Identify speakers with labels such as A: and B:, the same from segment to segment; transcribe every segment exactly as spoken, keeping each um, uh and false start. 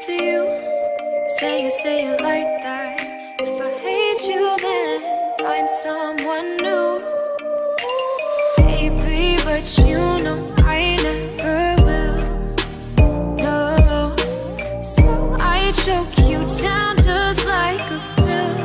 A: to you. Say it, say it like that. If I hate you, then find someone new. Baby, but you know I never will. No, so I choke you down just like a pill.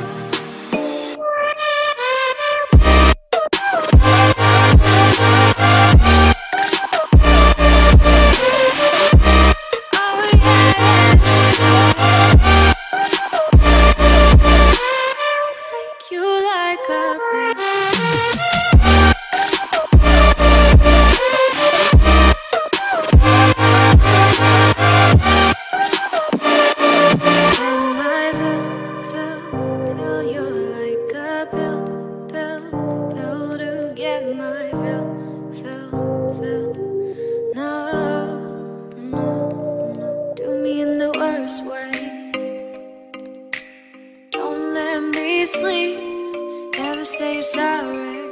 A: Way. Don't let me sleep, never say you're sorry.